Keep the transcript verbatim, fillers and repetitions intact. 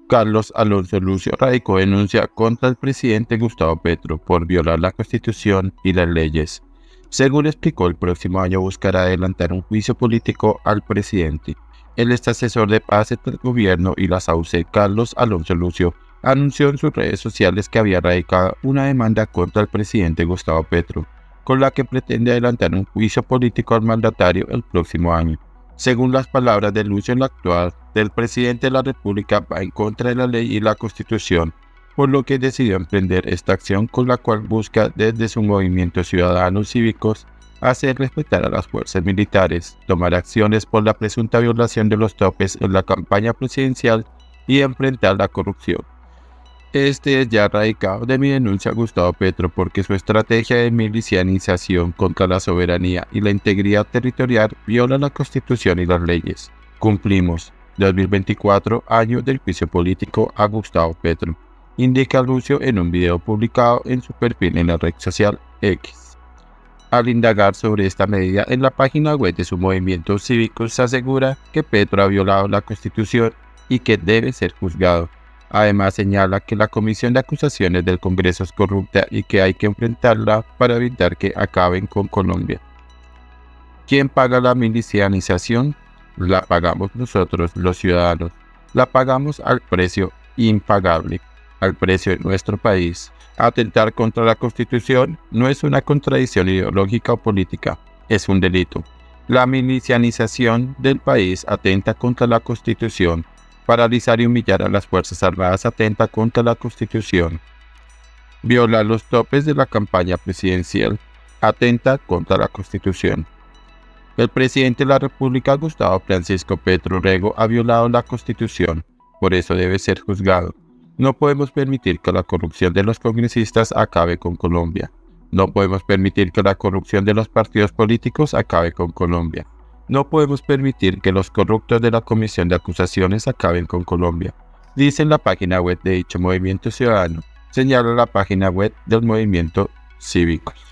Carlos Alonso Lucio radicó denuncia contra el presidente Gustavo Petro por violar la Constitución y las leyes. Según explicó, el próximo año buscará adelantar un juicio político al presidente. El ex asesor de paz entre el gobierno y la S A U C E, Carlos Alonso Lucio, anunció en sus redes sociales que había radicado una demanda contra el presidente Gustavo Petro, con la que pretende adelantar un juicio político al mandatario el próximo año. Según las palabras de Lucio, el actual del presidente de la República va en contra de la ley y la Constitución, por lo que decidió emprender esta acción con la cual busca desde su movimiento Ciudadanos Cívicos hacer respetar a las fuerzas militares, tomar acciones por la presunta violación de los topes en la campaña presidencial y enfrentar la corrupción. Este es ya radicado de mi denuncia a Gustavo Petro porque su estrategia de milicianización contra la soberanía y la integridad territorial viola la Constitución y las leyes. Cumplimos dos mil veinticuatro años del juicio político a Gustavo Petro, indica Lucio en un video publicado en su perfil en la red social X. Al indagar sobre esta medida en la página web de su movimiento cívico, se asegura que Petro ha violado la Constitución y que debe ser juzgado. Además, señala que la comisión de acusaciones del Congreso es corrupta y que hay que enfrentarla para evitar que acaben con Colombia. ¿Quién paga la milicianización? La pagamos nosotros, los ciudadanos. La pagamos al precio impagable, al precio de nuestro país. Atentar contra la Constitución no es una contradicción ideológica o política, es un delito. La milicianización del país atenta contra la Constitución. Paralizar y humillar a las Fuerzas Armadas atenta contra la Constitución. Violar los topes de la campaña presidencial atenta contra la Constitución. El presidente de la República, Gustavo Francisco Petro Rego, ha violado la Constitución, por eso debe ser juzgado. No podemos permitir que la corrupción de los congresistas acabe con Colombia. No podemos permitir que la corrupción de los partidos políticos acabe con Colombia. No podemos permitir que los corruptos de la Comisión de Acusaciones acaben con Colombia, dice en la página web de dicho movimiento ciudadano, señala la página web del movimiento Cívicos.